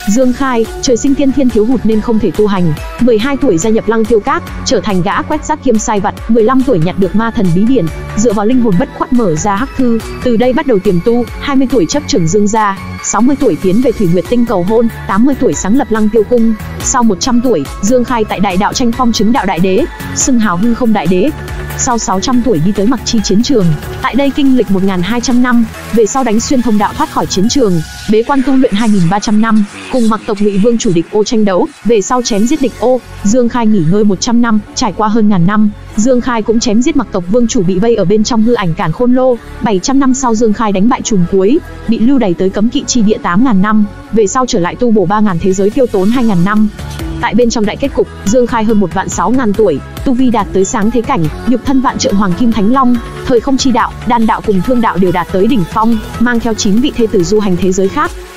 Dương Khai, trời sinh tiên thiên thiếu hụt nên không thể tu hành. 12 tuổi gia nhập Lăng Tiêu Các, trở thành gã quét rác kiêm sai vặt. 15 tuổi nhặt được ma thần bí điển, dựa vào linh hồn bất khuất mở ra hắc thư, từ đây bắt đầu tiềm tu. 20 tuổi chấp trưởng Dương gia, 60 tuổi tiến về Thủy Nguyệt Tinh cầu hôn, 80 tuổi sáng lập Lăng Tiêu Cung. Sau 100 tuổi, Dương Khai tại Đại Đạo tranh phong chứng đạo đại đế, xưng hào hư không đại đế. Sau 600 tuổi đi tới Mặc Chi chiến trường, tại đây kinh lịch 1200 năm, về sau đánh xuyên thông đạo thoát khỏi chiến trường, bế quan tu luyện 2300 năm, cùng Mặc tộc Ngụy Vương chủ địch Ô tranh đấu, về sau chém giết địch Ô. Dương Khai nghỉ ngơi 100 năm, trải qua hơn ngàn năm, Dương Khai cũng chém giết Mặc tộc Vương chủ bị vây ở bên trong hư ảnh Càn Khôn Lô. 700 năm sau Dương Khai đánh bại trùm cuối, bị lưu đày tới cấm kỵ chi địa 8000 năm, về sau trở lại tu bổ 3000 thế giới tiêu tốn 2000 năm. Tại bên trong đại kết cục, Dương Khai hơn 1.600.000 tuổi, tu vi đạt tới sáng thế cảnh, nhục thân vạn trượng hoàng kim thánh long, thời không chi đạo, đan đạo cùng thương đạo đều đạt tới đỉnh phong, mang theo 9 vị thê tử du hành thế giới khác.